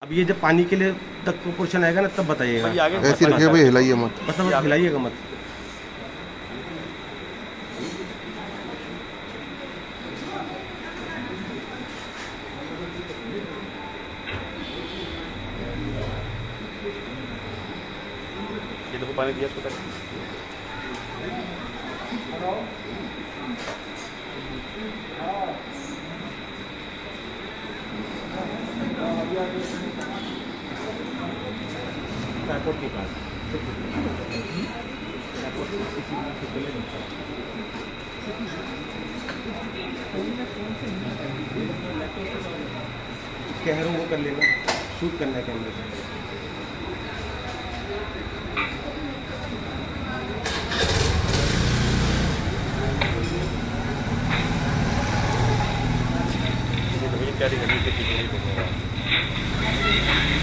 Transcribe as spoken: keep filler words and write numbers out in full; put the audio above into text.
अब ये जब पानी के लिए तक को पोर्शन आएगा ना तब बताइएगा। ऐसे रखिए भाई, हिलाइए मत, मतलब हिलाइएगा मत। ये देखो पानी दिया इसको तक। एयरपोर्ट के पास कैमरा वो कर लेना, शूट करना है कैमरे से। तैयारी करनी चाहिए।